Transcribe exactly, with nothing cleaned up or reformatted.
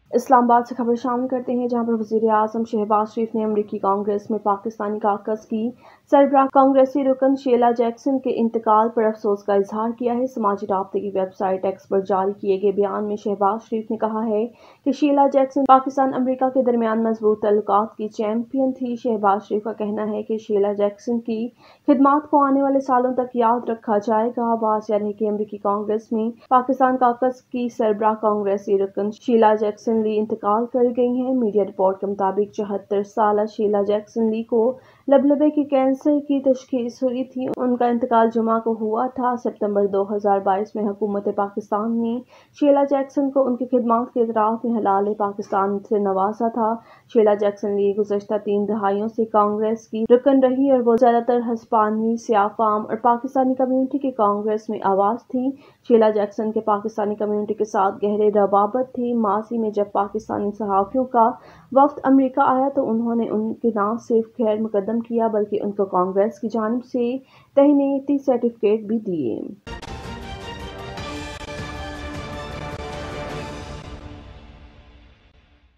اسلام آباد سے خبر شامل کرتے ہیں، جہاں پر وزیر اعظم شہباز شریف نے امریکی کانگریس میں پاکستانی کاکس کی سربراہ کانگریسی رکن شیلا جیکسن کے انتقال پر افسوس کا اظہار کیا ہے۔ سماجی رابطے کی ویب سائٹ ایکس پر جاری کیے گئے بیان میں شہباز شریف نے کہا ہے کہ شیلا جیکسن پاکستان امریکہ کے درمیان مضبوط تعلقات کی چیمپئن تھی۔ شہباز شریف کا کہنا ہے کہ شیلا جیکسن کی خدمات کو آنے والے سالوں تک یاد رکھا جائے گا۔ باعث ہے کہ امریکی کانگریس میں پاکستان کاکس کی سربراہ کانگریسی رکن شیلا جیکسن لی انتقال کر گئی ہیں۔ میڈیا رپورٹ کے مطابق چوہتر سالہ شیلا جیکسن لی کو لبلبے کے کینسر کی تشخیص ہوئی تھی۔ ان کا انتقال جمعہ کو ہوا تھا۔ ستمبر دو ہزار بائیس میں حکومت پاکستان نے شیلا جیکسن کو ان کی خدمات کے اعتراف میں ہلال پاکستان سے نوازا تھا۔ شیلا جیکسن لی گزشتہ تین دہائیوں سے کانگریس کی رکن رہی اور وہ زیادہ تر ہسپانوی، سیاہ فام اور پاکستانی کمیونٹی کی کانگریس میں آواز تھیں۔ شیلا جیکسن کے پاکستانی کمیونٹی کے ساتھ گہرے روابط تھے۔ ماضی میں جب پاکستانی صحافیوں کا وفد امریکہ آیا تو انہوں نے ان کے نہ صرف خیر مقدم کیا بلکہ ان کو کانگریس کی جانب سے تہنیتی سرٹیفکیٹ بھی دیے۔